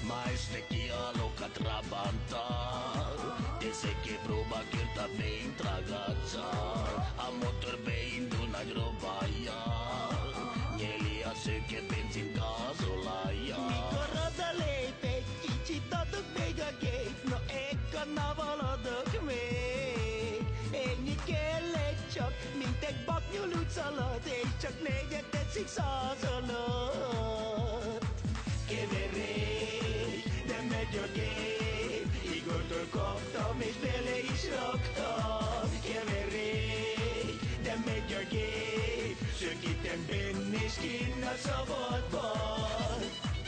Mais neki alokat rabantar Dese quebrou kerta bem tragacar A motor bem do nagrobaya Njeli a söke benzin gazolaja Mikor az a lépés, kicsit adok még a gép No ekkor navaladok még Ennyi kellett csak, mint egy baknyul utcalat És csak négyet tetszik 100 alatt Keverék, de megy a gép Igortól kaptam és bele is raktam Keverék, de megy a gép Sökítem benn és kinn a szabadban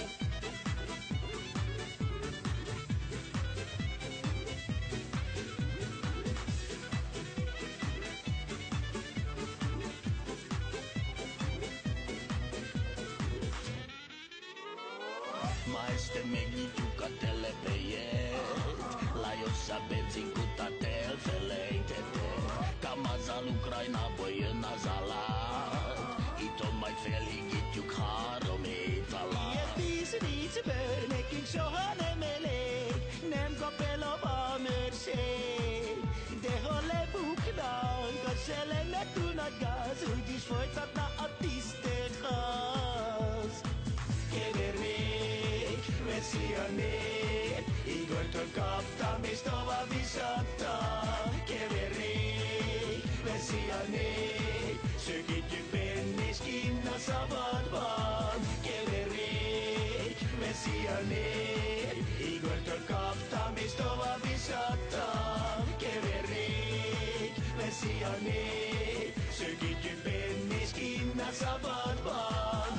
Este megnyitjuk a telepelyet Lajos a benzinkutat elfelejtettek Kamazal Ukrajnából jön az alát Itthon majd felhigítjuk 3 hét alatt Ilyen vízből nekünk soha nem elég Nem kap el a vámőrség De ha lebuknánk, az se lenne túl nagy gáz Úgyis folytatna a tisztelt ház Keverék, veszi a nép Igortól kaptam és tovább is adtam Keverék, veszi a nép Sökítjük benn és kinn a szabadban Keverék, veszi a nép Igortól kaptam és tovább is adtam Keverék, veszi a nép Sökítjük benn és kinn a szabadban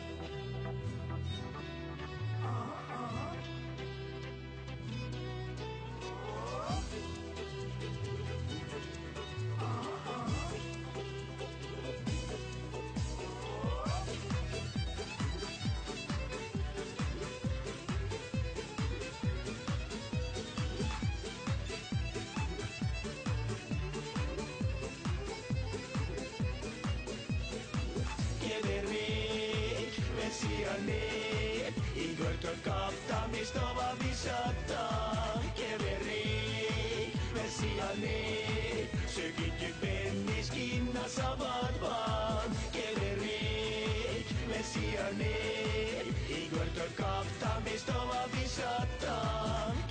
Veszi a nép Igortól kaptam és tovább is adtam Keverék, veszi a nép Sökítjük benn és kinn a szabadban Keverék, veszi a nép Igortól kaptam és tovább is adtam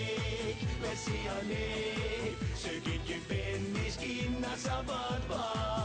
Keverék, veszi a nép Sökítjük benn és kinn a szabadban